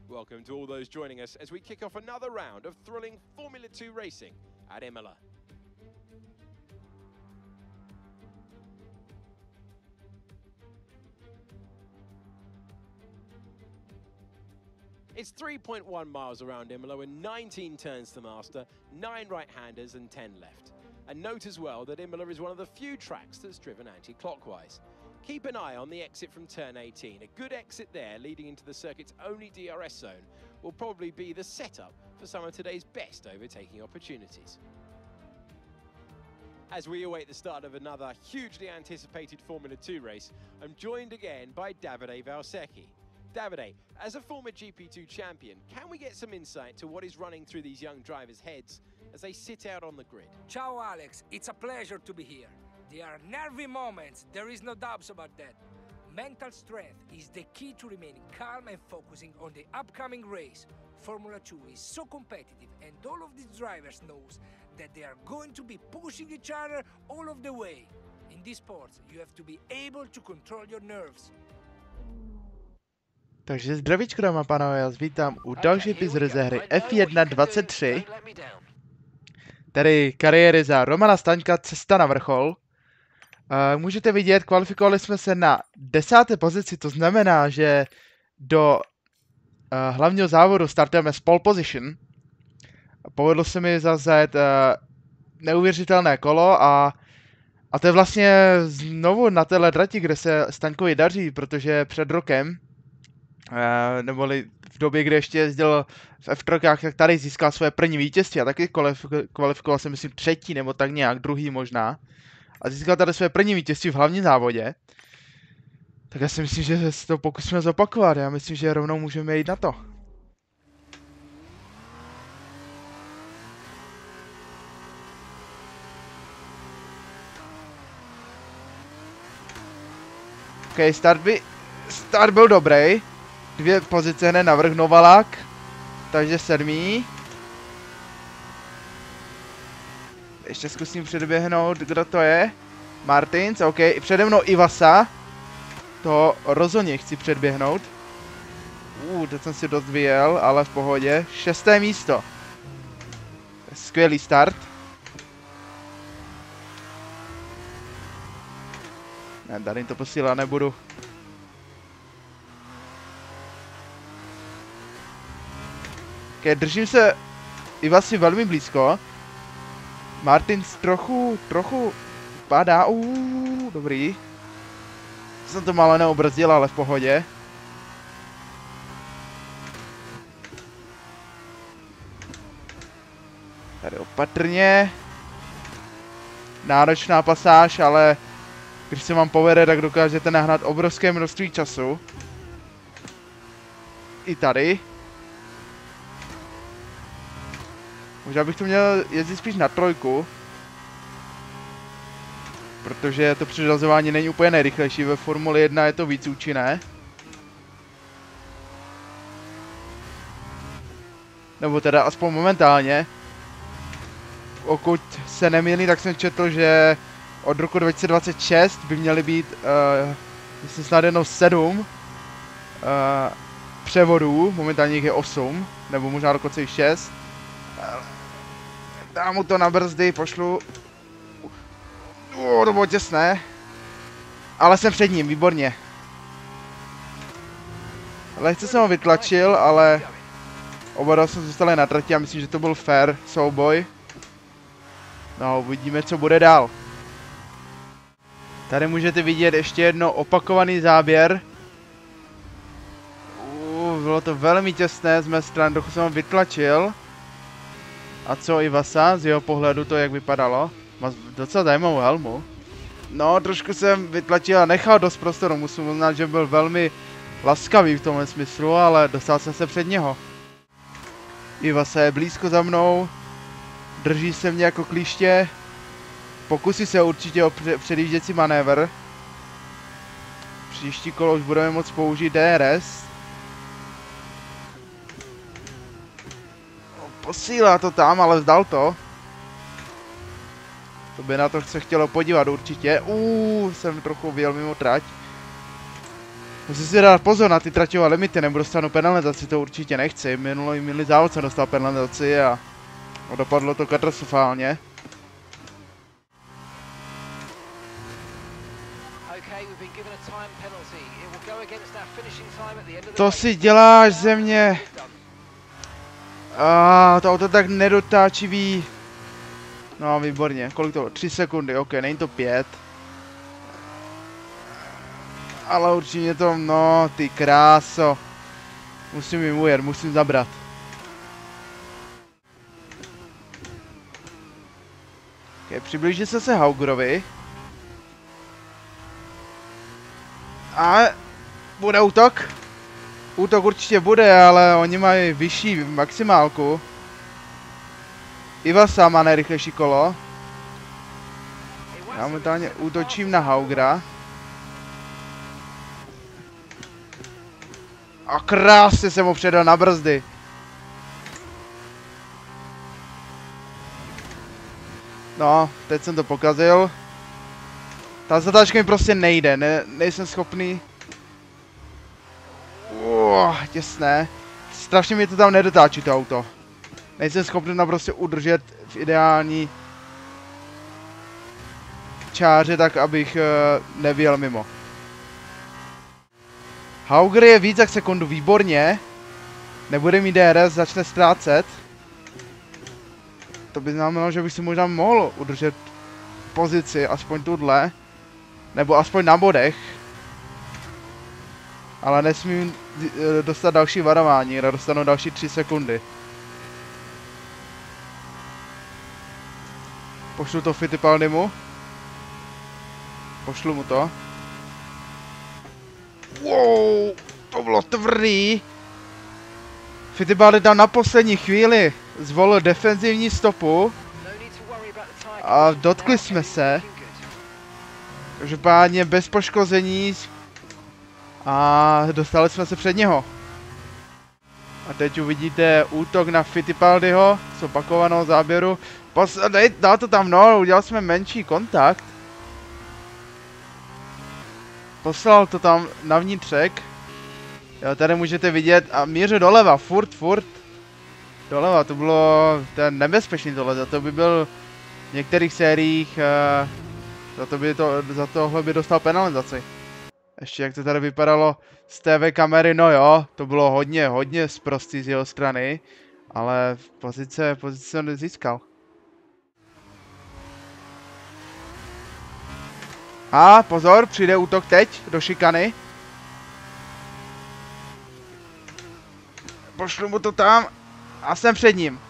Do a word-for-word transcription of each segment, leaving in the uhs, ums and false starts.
Welcome to all those joining us as we kick off another round of thrilling Formula two racing at Imola. It's three point one miles around Imola with nineteen turns to master, nine right-handers and ten left. And note as well that Imola is one of the few tracks that's driven anti-clockwise. Keep an eye on the exit from turn eighteen. A good exit there leading into the circuit's only D R S zone will probably be the setup for some of today's best overtaking opportunities. As we await the start of another hugely anticipated Formula two race, I'm joined again by Davide Valsecchi. Davide, as a former G P two champion, can we get some insight to what is running through these young drivers' heads as they sit out on the grid? Ciao Alex, it's a pleasure to be here. There are nervy moments, there is no doubts about that. Mental strength is the key to remaining calm and focusing on the upcoming race. Formula two is so competitive and all of these drivers knows that they are going to be pushing each other all of the way. In this sport, you have to be able to control your nerves. Takže zdravíčko, dámy a pánové, já vás vítám u další epizody ze hry F jedna dvacet tři. Tady kariéry za Romana Staňka, cesta na vrchol. Uh, můžete vidět, kvalifikovali jsme se na desáté pozici, to znamená, že do uh, hlavního závodu startujeme z pole position. Povedlo se mi zajet uh, neuvěřitelné kolo a, a to je vlastně znovu na téhle trati, kde se Staňkovi daří, protože před rokem Uh, neboli v době, kdy ještě jezdil v F tři, tak tady získal své první vítězství a taky kvalifikoval se, myslím, třetí nebo tak nějak, druhý možná. A získal tady své první vítězství v hlavním závodě. Tak já si myslím, že se to pokusíme zopakovat. Já myslím, že rovnou můžeme jít na to. OK, start, by, start byl dobrý. Dvě pozice hned navrch Novalak, takže sedmý. Ještě zkusím předběhnout, kdo to je. Martins, OK, přede mnou Ivasa. To rozhodně chci předběhnout. Uh, teď jsem si dost vyjel, ale v pohodě. Šesté místo. Skvělý start. Ne, tady to posílat nebudu. Okay, držím se Ivasi velmi blízko. Martins trochu, trochu padá. Uuu, dobrý. Jsem to málo neobrzdil, ale v pohodě. Tady opatrně. Náročná pasáž, ale když se vám povede, tak dokážete nahnat obrovské množství času. I tady. Možná bych to měl jezdit spíš na trojku. Protože to přiřazování není úplně nejrychlejší. Ve Formuli jedna je to víc účinné. Nebo teda aspoň momentálně. Pokud se nemýlím, tak jsem četl, že od roku dva tisíce dvacet šest by měly být, uh, myslím snad jenom sedm uh, převodů. Momentálně jich je osm, nebo možná dokonce i šest. Dám mu to na brzdy, pošlu. O, to bylo těsné. Ale jsem před ním, výborně. Lehce jsem ho vytlačil, ale oba dva jsme zůstali na trati a myslím, že to byl fair souboj. No, uvidíme, co bude dál. Tady můžete vidět ještě jedno opakovaný záběr. Uh, bylo to velmi těsné z mé strany, trochu jsem ho vytlačil. A co Ivasa, z jeho pohledu to jak vypadalo? Má docela zajímavou helmu. No, trošku jsem vytlačil a nechal dost prostoru, musím uznat, že byl velmi laskavý v tomhle smyslu, ale dostal jsem se před něho. Ivasa je blízko za mnou, drží se mě jako klíště, pokusí se určitě o předjížděcí manévr. Příští kolo už budeme moct použít D R S. Posílá to tam, ale vzdal to. To by na to se chtělo podívat určitě. Uuu, jsem trochu vyjel mimo trať. Musím si dát pozor na ty traťové limity, nebo dostanu penalizaci, to určitě nechci. Minulý, minulý závod jsem dostal penalizaci a dopadlo to katastrofálně. To si děláš ze mě. A to auto tak nedotáčivý. No výborně, kolik to bylo? tři sekundy, ok, není to pět. Ale určitě to, no ty kráso. Musím jim ujet, musím zabrat. Ok, přiblíží se se Haugerovi. A bude útok. Útok určitě bude, ale oni mají vyšší maximálku. Iwasa má nejrychlejší kolo. Já momentálně útočím na Haugera. A krásně jsem mu předal na brzdy. No, teď jsem to pokazil. Ta zatáčka mi prostě nejde, ne, nejsem schopný. Uh, těsné. Strašně mi to tam nedotáčí to auto. Nejsem schopný naprosto udržet v ideální čáře tak, abych uh, nevyjel mimo. Hauger je víc jak sekundu, výborně. Nebude mít D R S, začne ztrácet. To by znamenalo, že bych si možná mohl udržet pozici, aspoň tuhle. Nebo aspoň na bodech. Ale nesmím dostat další varování, kde dostanu další tři sekundy. Pošlu to Fittipaldimu. Pošlu mu to. Wow, to bylo tvrdý. Fittipaldi tam na poslední chvíli zvolil defenzivní stopu. A dotkli jsme se. Každopádně bez poškození. A dostali jsme se před něho. A teď uvidíte útok na Fittipaldiho z opakovaného záběru. Posledej, dal to tam, no, udělali jsme menší kontakt. Poslal to tam na vnitřek. Jo, tady můžete vidět a mířil doleva, furt, furt. Doleva, to bylo ten nebezpečný tohle, to by byl v některých sériích, uh, za, to by to, za tohle by dostal penalizaci. Ještě jak to tady vypadalo z T V kamery, no jo, to bylo hodně, hodně sprostý z jeho strany, ale pozice, pozice jsem nezískal. A pozor, přijde útok teď do šikany. Pošlu mu to tam a jsem před ním.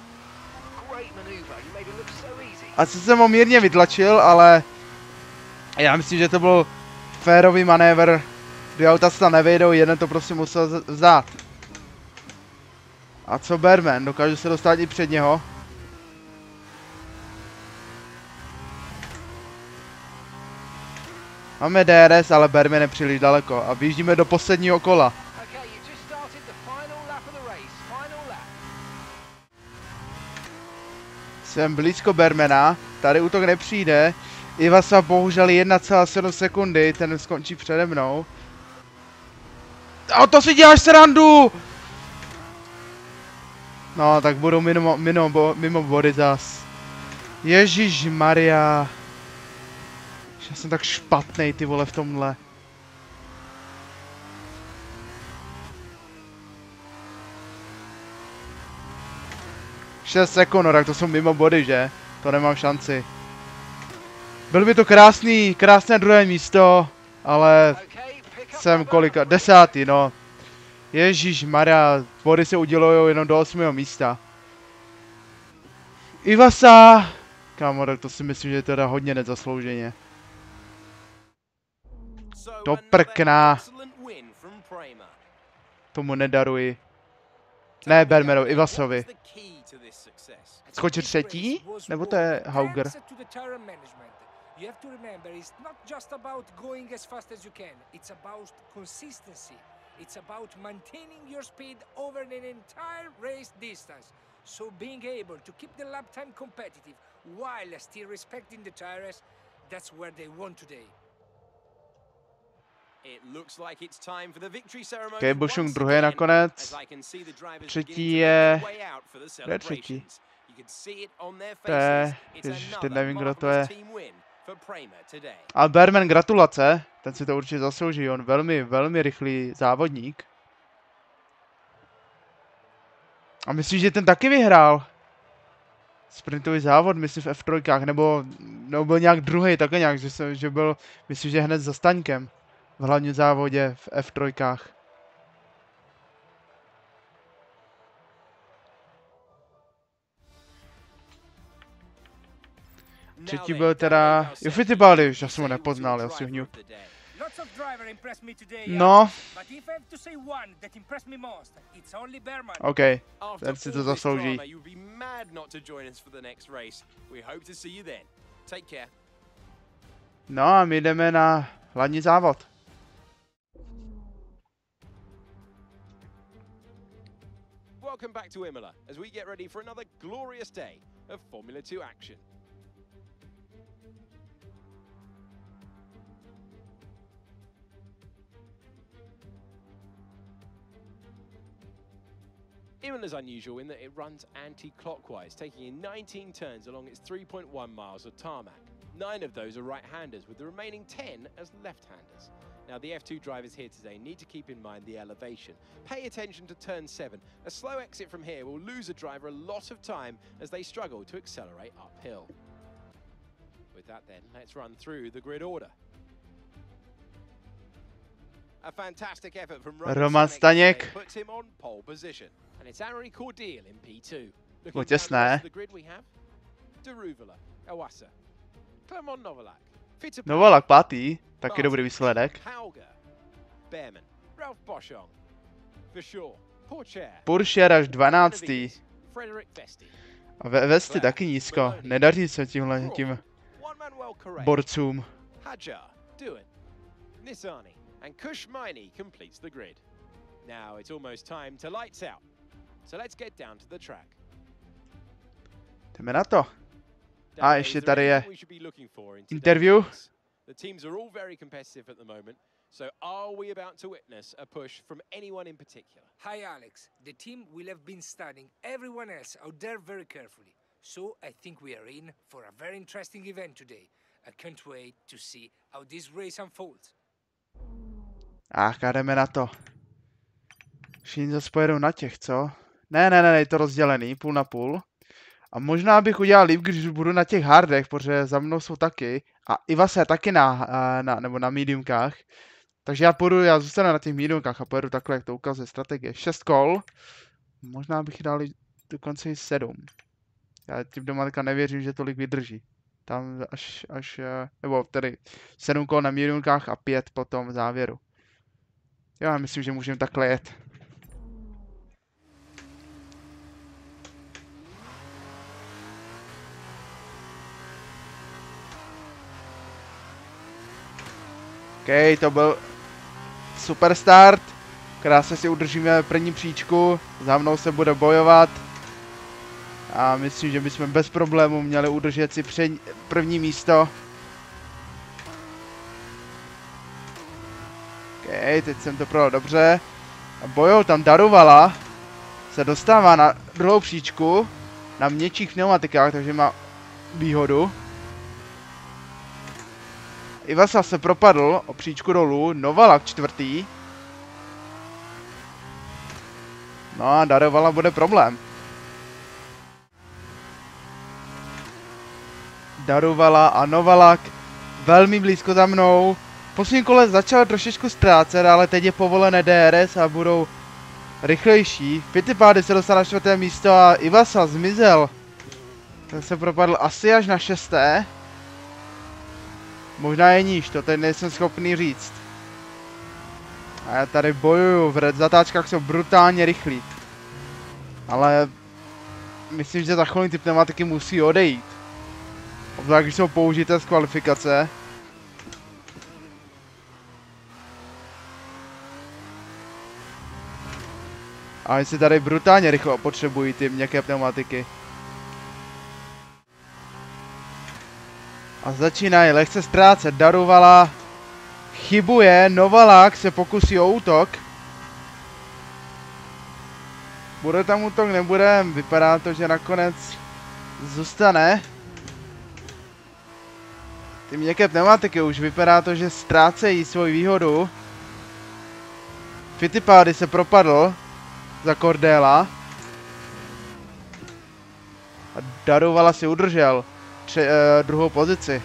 Asi jsem ho mírně vytlačil, ale já myslím, že to byl férový manévr. Dvě auta se tam nevejdou, jeden to prostě musel vzdát. A co Berman? Dokáže se dostat i před něho. Máme D R S, ale Berman je příliš daleko a vyjíždíme do posledního kola. Jsem blízko Bermana, tady útok nepřijde. Iwasa bohužel jedna celá sedm sekundy, ten skončí přede mnou. A to si děláš srandu! No, tak budu mimo, mimo, mimo body zas. Ježíš Maria. Já jsem tak špatnej, ty vole, v tomhle. šest sekund, no, tak to jsou mimo body, že? To nemám šanci. Byl by to krásný, krásné druhé místo, ale jsem kolika, desátý, no. Ježíš Maria, body se udělují jenom do osmého místa. Iwasa! Kámo, tak to si myslím, že je teda hodně nezaslouženě. Do prkna. Tomu nedaruji. Ne, Bermanovi, Iwasovi. Skočit třetí? Nebo to je Hauger? You have to remember, it's not just about going as fast as you can. It's about consistency. It's about maintaining your speed over an entire race distance. So being able to keep the lap time competitive while still respecting the tires, that's where they won today. Okay, Buschung druhý nakonec. Třetí je... Kdo je třetí? To je... Ježiš, teď nevím, kdo to je. A Behrman, gratulace. Ten si to určitě zaslouží. On velmi, velmi rychlý závodník. A myslím, že ten taky vyhrál. Sprintový závod, myslím v F tři, nebo, nebo byl nějak druhý, také nějak, že, se, že byl, myslím, že hned za Staňkem. V hlavním závodě v F tři. Třetí byl teda... Jo, Fittipaldi, už já jsem ho nepoznal, já si hňup. No. OK, ten si to zaslouží. No a my jdeme na hlavní závod. Welcome back to Imola as we get ready for another glorious day of Formula two action. Imola is unusual in that it runs anti-clockwise, taking in nineteen turns along its three point one miles of tarmac. Nine of those are right-handers, with the remaining ten as left-handers. Now, the F two drivers here today need to keep in mind the elevation. Pay attention to turn seven. A slow exit from here will lose a driver a lot of time as they struggle to accelerate uphill. With that then, let's run through the grid order. A fantastic effort from Roman Staněk puts him on pole position. And it's Henri Cordeel in P two. Bylo těsné. The grid we have Daruvala, Iwasa, Clement Novalak, Novalak pátý, taky dobrý výsledek. Behrman, Ralph Boschung, Verschoor, Pourchaire až dvanáctý. A ve Vesty taky nízko. Nedaří se tímhle tím borcům. And Kushmaini completes the grid. Now it's almost time to lights out. So let's get down to the track. Jdeme na to. A ještě tady je interview. The teams are all very competitive at the moment. So are we about to witness a push from anyone in particular? Hi Alex, the team will have been studying everyone else out there very carefully. So I think we are in for a very interesting event today. I can't wait to see how this race unfolds. Ach, jdeme na to. Všichni zase pojedou na těch, co? Ne, ne, ne, je to rozdělený, půl na půl. A možná bych udělal líp, když budu na těch hardech, protože za mnou jsou taky. A Iwasa je taky na, na, nebo na mediumkách. Takže já půjdu, já zůstanu na těch mediumkách a pojedu takhle, jak to ukazuje strategie. Šest kol. Možná bych dal dokonce i sedm. Já tím doma teďka nevěřím, že tolik vydrží. Tam až, až, nebo tedy sedm kol na mediumkách a pět potom v závěru. Já myslím, že můžeme takhle jet. OK, to byl super start. Krásně si udržíme první příčku. Za mnou se bude bojovat. A myslím, že bychom bez problémů měli udržet si před, první místo. OK, teď jsem to prodal dobře. A bojou tam Daruvala. Se dostává na druhou příčku. Na měkčích pneumatikách, takže má výhodu. Iwasa se propadl o příčku dolů. Novalak čtvrtý. No a Daruvala bude problém. Daruvala a Novalak velmi blízko za mnou. V posledním kole začal trošičku ztrácet, ale teď je povolené D R S a budou rychlejší. Fittipaldi se dostal na čtvrté místo a Iwasa zmizel. Tak se propadl asi až na šesté. Možná je níž, to teď nejsem schopný říct. A já tady bojuju, v red zatáčkách jsou brutálně rychlí. Ale myslím, že za chvíli ty pneumatiky musí odejít. Obzvlášť, když jsou použité z kvalifikace. A oni si tady brutálně rychle potřebují ty měkké pneumatiky. A začínají lehce ztrácet. Daruvala chybuje, Novalák se pokusí o útok. Bude tam útok, nebude, vypadá to, že nakonec zůstane. Ty měkké pneumatiky už vypadá to, že ztrácejí svoji výhodu. Fittipaldi se propadl za Cordella. A Daruvala si udržel tře, eh, druhou pozici.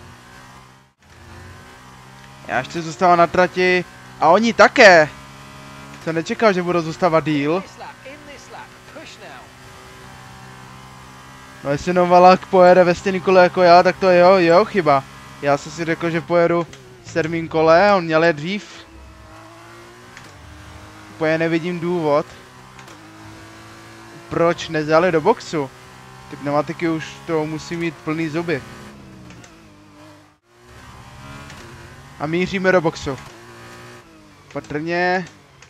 Já ještě zůstávám na trati a oni také. Jsem nečekal, že budou zůstávat díl. No jestli Novalák pojede ve stejný kole jako já, tak to je jeho, jeho chyba. Já jsem si řekl, že pojedu v sedmým kole, on měl je dřív. Úplně nevidím důvod, proč nezali do boxu. Ty pneumatiky už to musí mít plný zuby. A míříme do boxu. Patrně.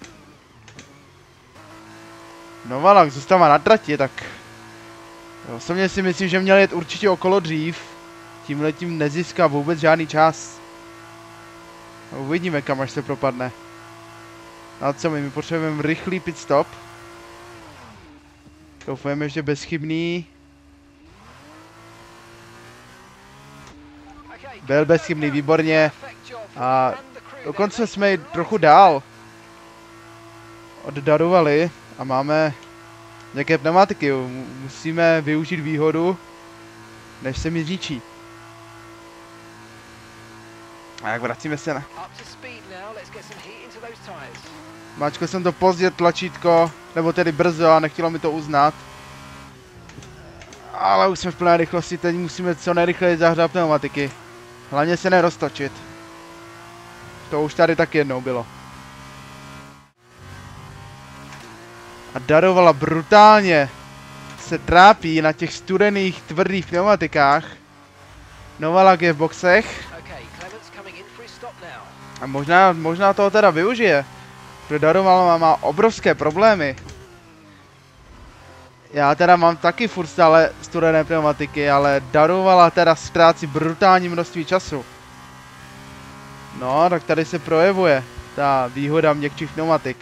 Novalák zůstává na trati, tak osobně si myslím, že měl jet určitě okolo dřív. Tímhletím nezíská vůbec žádný čas. A uvidíme, kam až se propadne. A co my? My potřebujeme rychlý pit stop. Doufujeme, že bezchybný. Byl bezchybný, výborně. A dokonce jsme i trochu dál od Daruvali a máme nějaké pneumatiky. Musíme využít výhodu, než se mi zničí. A jak vracíme se na... Máčko jsem to pozdě tlačítko, nebo tedy brzo a nechtělo mi to uznat. Ale už jsme v plné rychlosti, teď musíme co nejrychleji zahřát pneumatiky. Hlavně se neroztočit. To už tady tak jednou bylo. A Daruvala brutálně se trápí na těch studených, tvrdých pneumatikách. Novalák je v boxech. A možná, možná toho teda využije. Protože Daruvala má obrovské problémy. Já teda mám taky furt stále studené pneumatiky, ale Daruvala teda ztrácí brutální množství času. No, tak tady se projevuje ta výhoda měkčích pneumatik.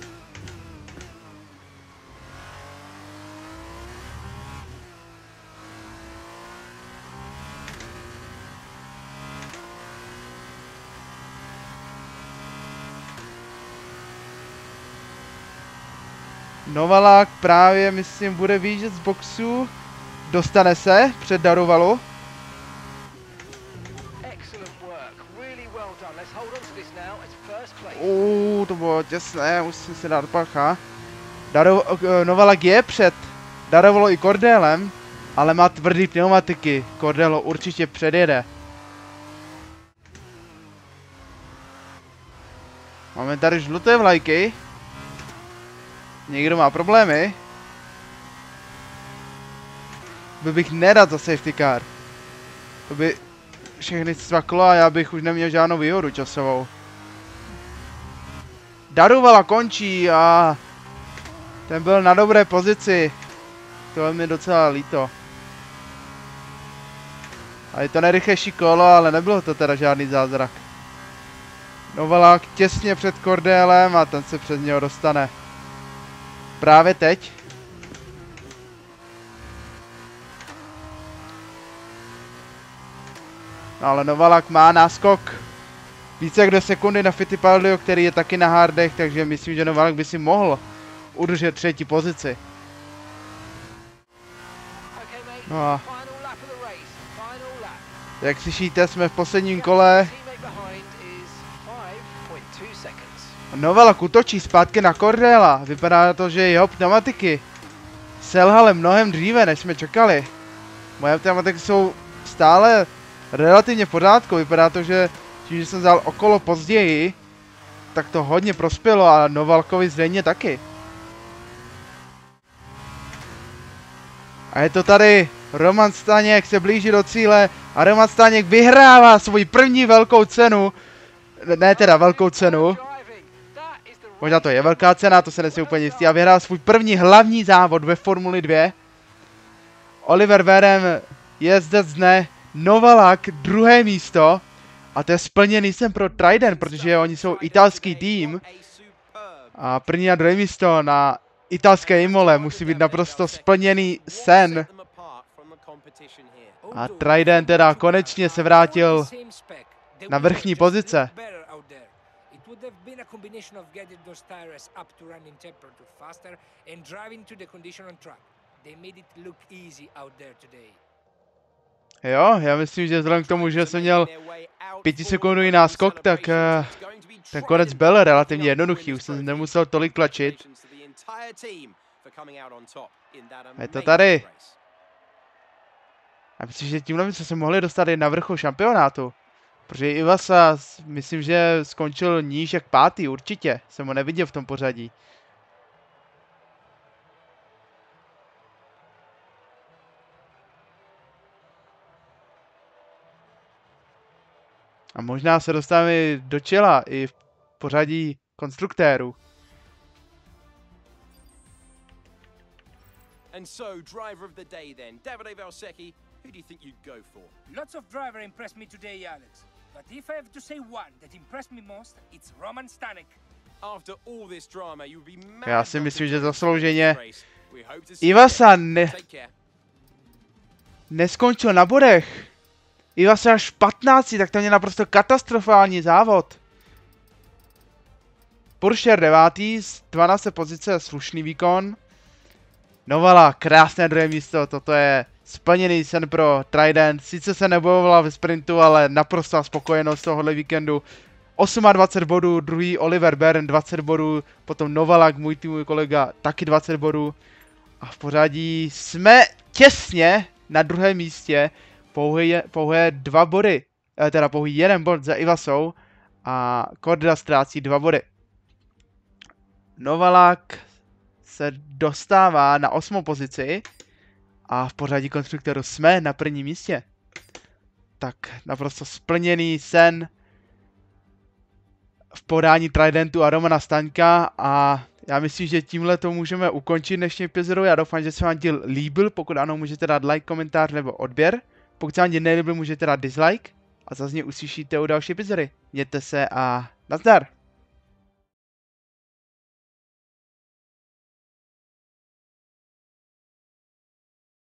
Novalák právě, myslím, bude výjíždět z boxu. Dostane se před Daruvalu. Uuu, to bylo těsné, musím se dát pacha. Daru, Novalák je před Daruvalou i Cordellem, ale má tvrdý pneumatiky. Cordello určitě předjede. Máme tady žluté vlajky. Někdo má problémy. Byl bych nerad za safety car. To by všechny cvaklo a já bych už neměl žádnou výhodu časovou. Daruvala končí a ten byl na dobré pozici. To je mi docela líto. A je to nejrychlejší kolo, ale nebylo to teda žádný zázrak. Novalák těsně před Cordellem a ten se před něho dostane. Právě teď. No ale Novalák má náskok. Více jak do sekundy na Fittipaldiho, který je taky na hardech, takže myslím, že Novalák by si mohl udržet třetí pozici. No a jak slyšíte, jsme v posledním kole. Novalák útočí zpátky na Cordella. Vypadá to, že jeho pneumatiky selhaly mnohem dříve, než jsme čekali. Moje pneumatiky jsou stále relativně v pořádku. Vypadá to, že tím, že jsem vzal okolo později, tak to hodně prospělo a Novalkovi zřejmě taky. A je to tady Roman Staněk se blíží do cíle a Roman Staněk vyhrává svoji první velkou cenu. Ne teda velkou cenu. Možná to je velká cena, to se nejsem úplně jistý. A vyhrál svůj první hlavní závod ve Formuli dva. Oliver Verem jezdec dne, Novalák druhé místo A to je splněný sen pro Trident, protože oni jsou italský tým. A první a druhé místo na italské Imole musí být naprosto splněný sen. A Trident teda konečně se vrátil na vrchní pozice. Jo, já myslím, že vzhledem k tomu, že jsem měl pětisekundový náskok, tak uh, ten konec byl relativně jednoduchý, už jsem nemusel tolik tlačit. Je to tady. Já myslím, že tímhle bychom se mohli dostat i na vrchol šampionátu. Protože Iwasa, myslím, že skončil níž jak pátý, určitě. Jsem ho neviděl v tom pořadí. A možná se dostaneme do čela i v pořadí konstruktérů. And so, driver of the day then, Davide Valsecchi, who do you think you'd go for? Lots of driver impressed me today, Alex. But if I have to say one that impressed me most, it's Roman Stanek. After all this drama, you'd be mad. Já si myslím, že zaslouženě Iwasa ne... neskončil na bodech. Iwasa až patnáctý, tak to je naprosto katastrofální závod. Porsche devátý z dvanácté pozice, slušný výkon. Novala, krásné druhé místo, toto je splněný sen pro Trident. Sice se nebojovala ve sprintu, ale naprostá spokojenost tohohle víkendu. dvacet osm bodů, druhý Oliver Bern, dvacet bodů, potom Novalak, můj týmový kolega, taky dvacet bodů. A v pořadí jsme těsně na druhém místě, pouhé, pouhé dva body, teda pouhý jeden bod za Iwasou a Korda ztrácí dva body. Novalak se dostává na osmou pozici a v pořadí konstruktorů jsme na prvním místě. Tak naprosto splněný sen v podání Tridentu a Romana Staňka a já myslím, že tímhle to můžeme ukončit dnešní epizodu. Já doufám, že se vám díl líbil, pokud ano, můžete dát like, komentář nebo odběr. Pokud se vám díl nelíbil, můžete dát dislike a zase mě uslyšíte u další epizody. Mějte se a nazdar!